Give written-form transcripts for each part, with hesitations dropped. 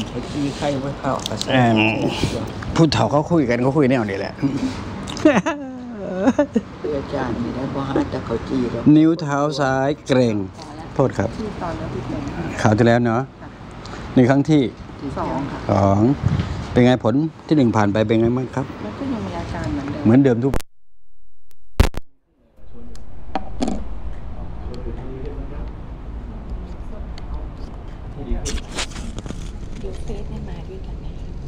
มีใครไว้เข้ากับผู้เฒ่าเขาคุยกันเขาคุยแนวนี้แหละอาจารย์ไม่ได้บอกให้แต่เขาจีแล้วนิ้วเท้าซ้ายเกร็งโทษครับตอนแล้วที่เป็นข่าวที่แล้วเนาะในครั้งที่สองเป็นไงผลที่1ผ่านไปเป็นไงบ้างครับมันก็ยังมีอาการเหมือนเดิมทุกดูเฟซได้มาด้วยกันไหม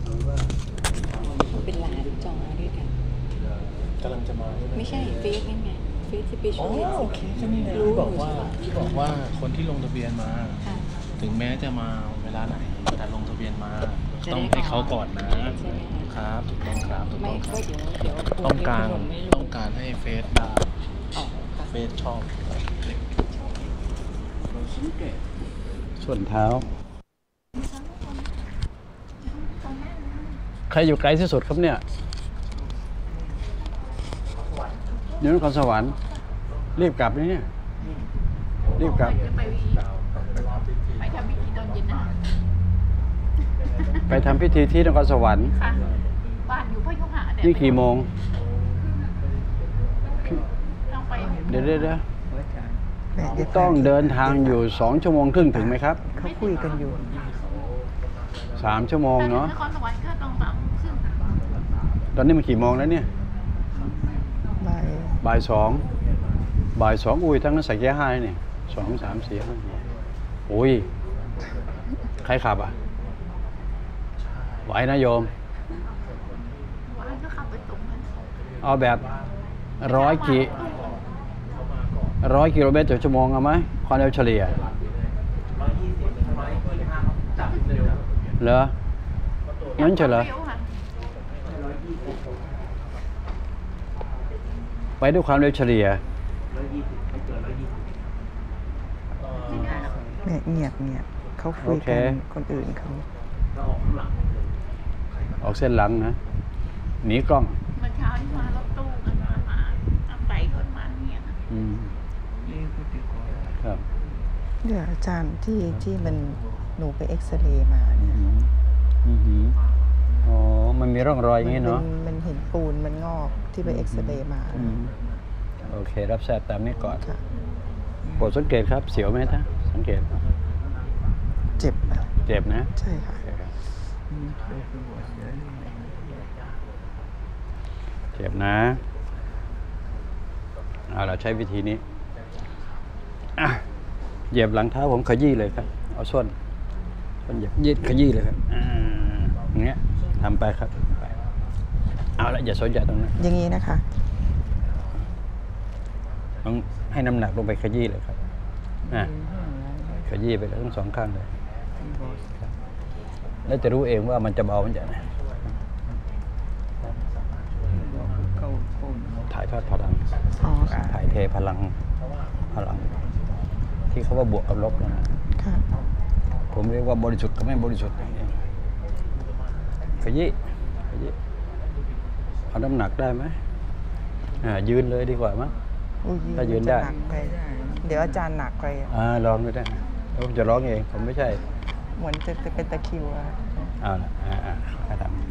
เป็นหลานจอด้วยกันกำลังจะมาไม่ใช่เฟซนี่ไงเฟซที่ไปช่วยโอเคใช่ไหมรู้บอกว่าคนที่ลงทะเบียนมาถึงแม้จะมาเวลาไหนแต่ลงทะเบียนมาต้องให้เขาก่อนนะครับถูกต้องครับถูกต้องครับต้องการให้เฟซได้เฟซชอบส่วนเท้าใครอยู่ไกลที่สุดครับเนี่ยนครสวรรค์รีบกลับนี่รีบกลับไปทำพิธีตอนเย็นนะไปทำพิธีที่นครสวรรค์ค่ะบ้านอยู่พ่อยกหานี่กี่โมงเดี๋ยวต้องเดินทางอยู่2 ชั่วโมงครึ่งถึงไหมครับเขาคุยกันอยู่ 3 ชั่วโมงเนาะนครสวรรค์ก็ต้อง3 ครึ่งตอนนี้มันกี่โมงแล้วเนี่ยบ่าย 2อุ้ยทั้งนั้นใส่เกียร์5เนี่ย2 3 4 5อุ้ยใครขับอ่ะไหวนะโยมเอาแบบ100 กิโลเมตรต่อชั่วโมงเอาไหมความเร็วเฉลี่ยเหรองั้นเฉลยไปด้วยความเร็วเฉลี่ยเงียบเขาคุยกันคนอื่นเขาออกเส้นหลังนะหนีกล้องเมื่อเช้าที่มารถตู้กันมาไปคนมาเนี่ยครับเดี๋ยวอาจารย์ที่มันหนูไปเอ็กซเรย์มาเนี่ยอ๋อมันมีร่องรอยอย่างนี้เนาะมันเห็นปูนมันงอกที่ไปเอ็กซเรย์มาโอเครับทราบตามนี้ก่อนโปรดสังเกตครับเสียวไหมท่านสังเกตเจ็บนะใช่ค่ะเจ็บนะเราใช้วิธีนี้เหยียบหลังเท้าผมขยี้เลยครับเอาส้นเหยียบยืดขยี้เลยครับอย่างเงี้ยทำไปครับเอาละอย่าสนใจตรงนั้นอย่างนี้นะคะต้องให้น้ำหนักลงไปขยี้เลยครับขยี้ไปทั้ง2 ข้างเลยแล้วจะรู้เองว่ามันจะเบามันจะไหนถ่ายทอดพลังถ่ายเทพลังที่เขาว่าบวกกับลบนะผมเรียกว่าบริสุทธิ์กับไม่บริสุทธิ์ขยี้เอาน้ำหนักได้ไหมยืนเลยดีกว่ามั้งถ้ายืนได้เดี๋ยวอาจารย์หนักไปลองไม่ได้ผมจะร้องเองผมไม่ใช่เหมือนจะเป็นตะคิวเอาละทำ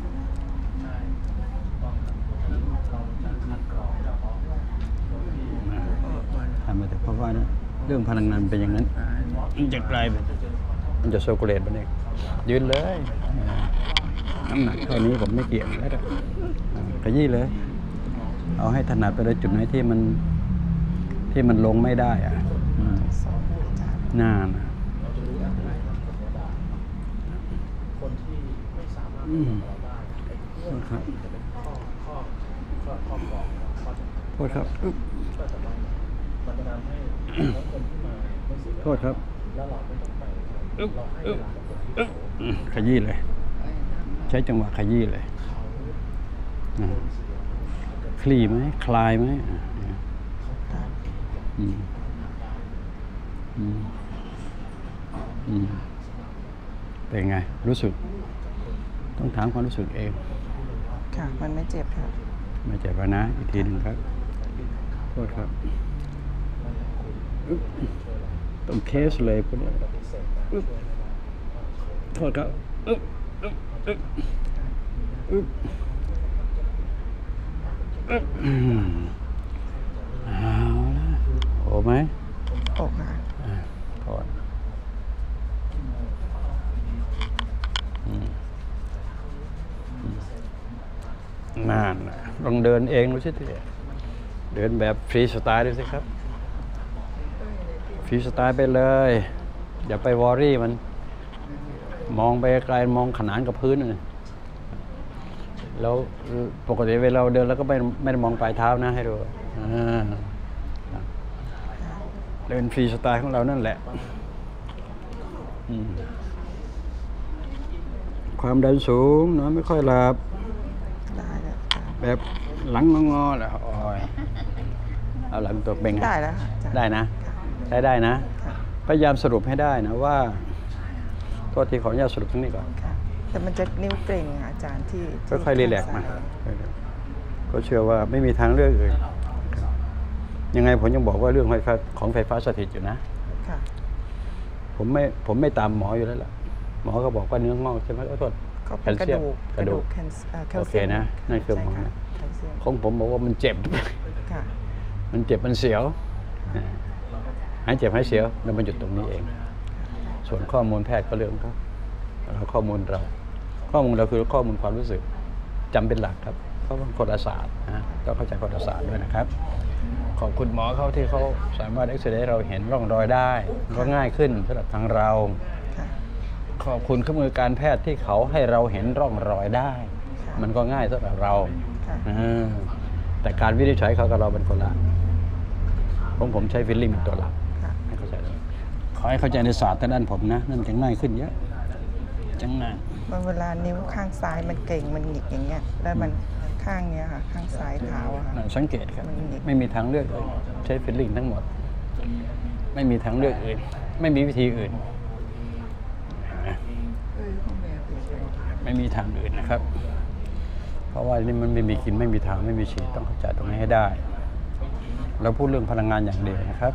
ไปแต่เพราะว่าเรื่องพลังงานเป็นอย่างนั้นมันจะกลายเป็นมันจะโซกูเลตมันเองยืนเลยน้ำหนักเท่านี้ผมไม่เกี่ยงแล้วขยี้เลยเอาให้ถนัดไปเลยจุดไหนที่มันลงไม่ได้น่านะครับโทษครับโทษครับขยี้เลยใช้จังหวะขยี้เลยคลี่ไหมคลายไหมเป็นไงรู้สึกต้องถามความรู้สึกเองค่ะมันไม่เจ็บค่ะไม่เจ็บแล้วนะอีกทีหนึ่งครับโทษครับต้องเคสเลยพวกนี้โทษครับอึ๊บอึ๊บอึ๊บอึ๊บอึ๊บเอาละโอ้ไหมอกค่ะถอดนั่นน่ะลองเดินเองดูสิทีเดินแบบฟรีสไตล์ดูสิครับฟรีสไตล์ไปเลยอย่าไปวอรี่มันมองไปไกลมองขนานกับพื้นเลยแล้วปกติเวลาเราเดินแล้วก็ไม่ได้มองปลายเท้านะให้ดูเดินฟรีสไตล์ของเรานั่นแหละความดันสูงนอนไม่ค่อยหลับได้แล้วค่ะแบบหลังงอๆแหละโอ้ยเอาหลังตัวเบ่งได้แล้วค่ะอาจารย์ได้นะค่ะใช้ได้นะค่ะพยายามสรุปให้ได้นะว่าโทษทีขออนุญาตสรุปตรงนี้ก่อนค่ะแต่มันจะนิ้วเกร็งค่ะอาจารย์ที่ค่อยๆรีแลกซ์มาก็เชื่อว่าไม่มีทางเลือกอื่นยังไงผมยังบอกว่าเรื่องไฟฟ้าของไฟฟ้าสถิตอยู่นะค่ะผมไม่ตามหมออยู่แล้วล่ะหมอก็บอกว่าเนื้องอกใช่ไหมขอโทษก็เป็นกระดูกกระดูกแคลเซียมโอเคนะนั่นคือหมอใช่นะค่ะแคลเซียมของผมบอกว่ามันเจ็บค่ะมันเจ็บมันเสียวหายเจ็บหายเสียวแล้วมันหยุดตรงนี้เอง ส่วนข้อมูลแพทย์ก็เรื่องเขาแล้วข้อมูลเราคือข้อมูลความรู้สึกจำเป็นหลักครับเพราะว่าคนละศาสตร์นะต้องเข้าใจคนละศาสตร์ด้วยนะครับ ขอบคุณหมอเขาที่เขาสามารถเอ็กซเรย์ให้เราเห็นร่องรอยได้ก็ง่ายขึ้นสำหรับทางเราค่ะขอบคุณเครื่องมือการแพทย์ที่เขาให้เราเห็นร่องรอยได้ค่ะมันก็ง่ายสำหรับเราค่ะแต่การวินิจฉัยเขากับเราเป็นคนละผมใช้ฟิลลิ่งเป็นตัวหลักค่ะให้เข้าใจเลยขอให้เข้าใจในศาสตร์ทางด้านผมนะนั่นจะง่ายขึ้นเยอะจังง่ายเวลานิ้วข้างซ้ายมันเก่งมันหงิกอย่างเงี้ยแล้วมันข้างเนี้ยค่ะข้างซ้ายเท้าอะค่ะสังเกตครับมันหงิกไม่มีทางเลือกอื่นใช้ฟิลลิ่งทั้งหมด ไม่มีทางเลือกอื่น ไม่มีวิธีอื่น ไม่มีทางอื่นนะครับ เพราะว่านี่มันไม่มีกินไม่มีทางไม่มีฉีดต้องเข้าใจตรงนี้ให้ได้ เราพูดเรื่องพลังงานอย่างเดียวนะครับ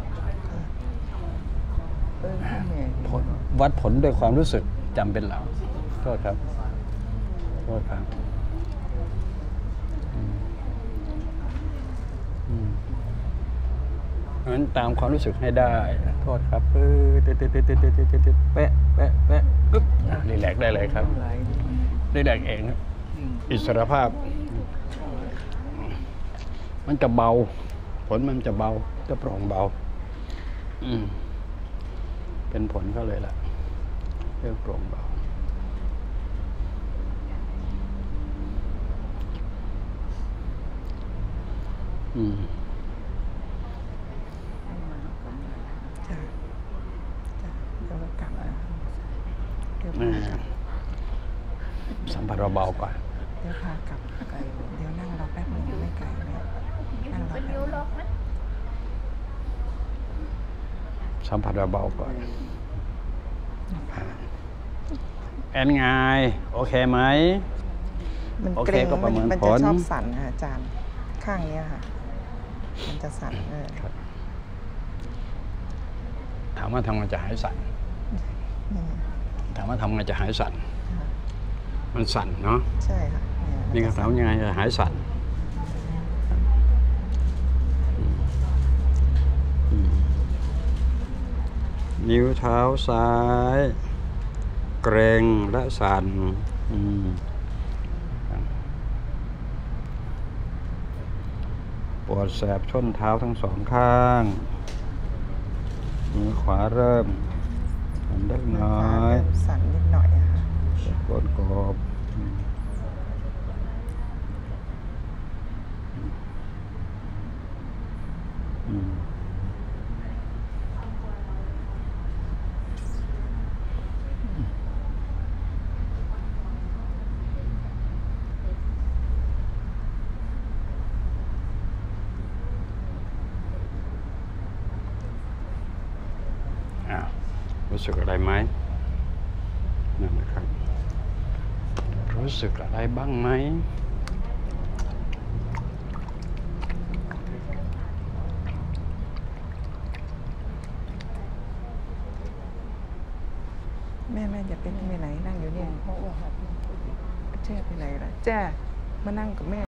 วัดผลด้วยความรู้สึกจำเป็นหลักโทษครับโทษครับเพราะฉะนั้นตามความรู้สึกให้ได้โทษครับเป๊ะเป๊ะเป๊ะปึ๊บรีแลกซ์ได้เลยครับรีแลกซ์เองครับอิสรภาพ มันจะเบาผลมันจะเบาจะโปร่งเบาเป็นผลก็เลยล่ะเรื่องโปร่งเบาจ้ะจ้ะเดี๋ยวกลับมาเดี๋ยวพากลับสัมผัสเบาๆก่อนเดี๋ยวพากลับไกลเดี๋ยวนั่งรอแป๊บหนึงไม่ไกลนะนั่งรอเป็นแป๊บนิ้วล็อกไหมสัมผัสเบาๆก่อนแอนไงโอเคไหมมันโอเคเกร็งก็ประเมินมันผจะลชอบสั่นค่ะอาจารย์ข้างเนี้ยค่ะ มันจะสั่นถามว่าทำไงจะหายสั่นนี่ถามว่าทำไงจะหายสั่นค่ะมันสั่นเนาะใช่ค่ะเนี่ยนี่ก็ถามยังไงจะหายสั่นนิ้วเท้าซ้าย เกร็งและสั่นปวดแสบช่นเท้าทั้งสองข้างมือขวาเริ่มสั่นเล็กน้อยเริ่มสั่นนิดหน่อยอะค่ะกดกบรู้สึกอะไรไหมนั่นนะครับ รู้สึกอะไรบ้างไหมแม่อย่าเป็นไปไหนนั่งอยู่เนี่ยแจ้ไปไหนล่ะแจ้มานั่งกับแม่